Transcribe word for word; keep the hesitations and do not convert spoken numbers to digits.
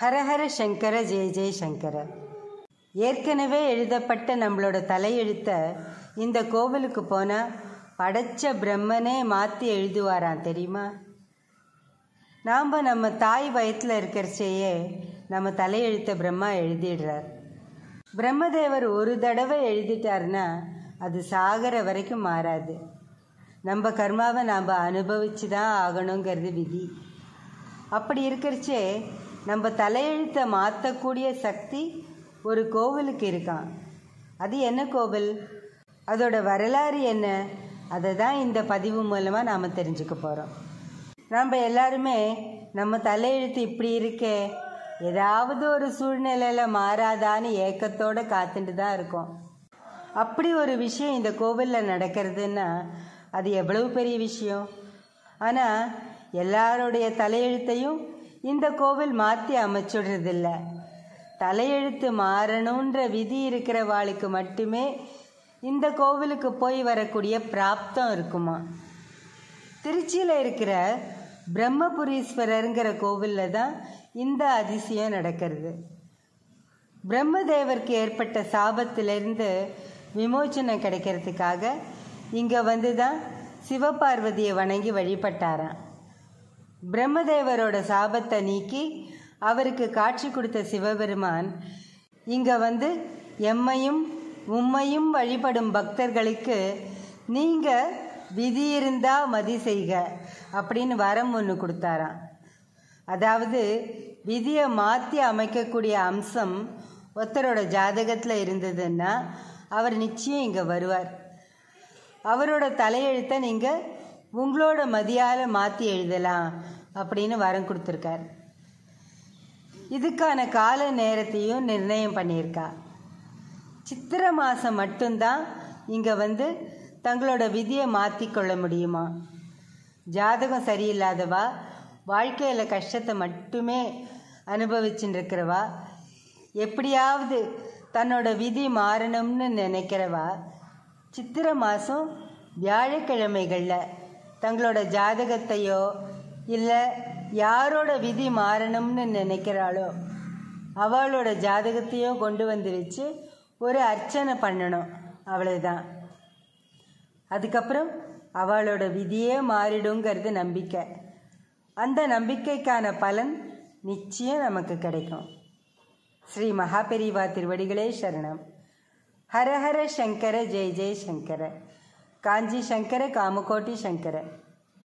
ஹரஹர சங்கர ஜெய ஜெய சங்கர. ஏற்கனவே எழுதப்பட்ட நம்மளோட தலையெழுத்தை இந்த கோவிலுக்கு போனால் படைச்ச பிரம்மனே மாற்றி எழுதுவாராம் தெரியுமா? நாம் நம்ம தாய் வயத்தில் இருக்கிறச்சேயே நம்ம தலையெழுத்தை பிரம்மா எழுதிடுறார். பிரம்மதேவர் ஒரு தடவை எழுதிட்டார்னா அது சாகர வரைக்கும் மாறாது. நம்ம கர்மாவை நாம் அனுபவிச்சு தான் ஆகணுங்கிறது விதி. அப்படி இருக்கிறச்சே நம்ம தலையெழுத்தை மாற்றக்கூடிய சக்தி ஒரு கோவிலுக்கு இருக்கான். அது என்ன கோவில், அதோட வரலாறு என்ன, அதை தான் இந்த பதிவு மூலமாக நாம் தெரிஞ்சுக்க போகிறோம். நம்ம எல்லாருமே நம்ம தலையெழுத்து இப்படி இருக்கே, ஏதாவது ஒரு சூழ்நிலையில் மாறாதான்னு ஏக்கத்தோடு காத்துட்டு தான் இருக்கோம். அப்படி ஒரு விஷயம் இந்த கோவிலில் நடக்கிறதுன்னா அது எவ்வளவு பெரிய விஷயம். ஆனால் எல்லாருடைய தலையெழுத்தையும் இந்த கோவில் மாற்றி அமைச்சுடுறதில்ல. தலையெழுத்து மாறணுன்ற விதி இருக்கிற வாளுக்கு மட்டுமே இந்த கோவிலுக்கு போய் வரக்கூடிய பிராப்தம் இருக்குமா. திருச்சியில் இருக்கிற பிரம்மபுரீஸ்வரருங்கிற கோவிலில் தான் இந்த அதிசயம் நடக்கிறது. பிரம்மதேவருக்கு ஏற்பட்ட சாபத்திலிருந்து விமோச்சனம் கிடைக்கிறதுக்காக இங்கே வந்து தான் சிவபார்வதியை வணங்கி வழிபட்டாராம். பிரம்மதேவரோட சாபத்தை நீக்கி அவருக்கு காட்சி கொடுத்த சிவபெருமான் இங்கே வந்து எம்மையும் உம்மையும் வழிபடும் பக்தர்களுக்கு நீங்கள் விதி இருந்தால் மதி செய்க அப்படின்னு வரம் ஒன்று கொடுத்தாராம். அதாவது விதியை மாற்றி அமைக்கக்கூடிய அம்சம் ஒருத்தரோட ஜாதகத்தில் இருந்ததுன்னா அவர் நிச்சயம் இங்கே வருவார். அவரோட தலையெழுத்தை நீங்கள் உங்களோட மதியால் மாற்றி எழுதலாம் அப்படின்னு வரம் கொடுத்துருக்கார். இதுக்கான கால நேரத்தையும் நிர்ணயம் பண்ணியிருக்கா. சித்திரை மாதம் மட்டும்தான் இங்கே வந்து தங்களோட விதியை மாற்றிக்கொள்ள முடியுமா. ஜாதகம் சரியில்லாதவா, வாழ்க்கையில் கஷ்டத்தை மட்டுமே அனுபவிச்சுட்டு இருக்கிறவா, எப்படியாவது தன்னோட விதி மாறணும்னு நினைக்கிறவா சித்திரை மாதம் வியாழக்கிழமைகளில் தங்களோட ஜாதகத்தையோ இல்லை யாரோட விதி மாறணும்னு நினைக்கிறாளோ அவளோட ஜாதகத்தையோ கொண்டு வந்து வச்சு ஒரு அர்ச்சனை பண்ணணும், அவ்வளவுதான். அதுக்கப்புறம் அவளோட விதியே மாறிடுங்கிறது நம்பிக்கை. அந்த நம்பிக்கைக்கான பலன் நிச்சயம் நமக்கு கிடைக்கும். ஸ்ரீ மகாபெரிவா திருவடிகளே சரணம். ஹரஹர சங்கர ஜெய ஜெய சங்கர. காஞ்சி சங்கர காமகோட்டி சங்கர.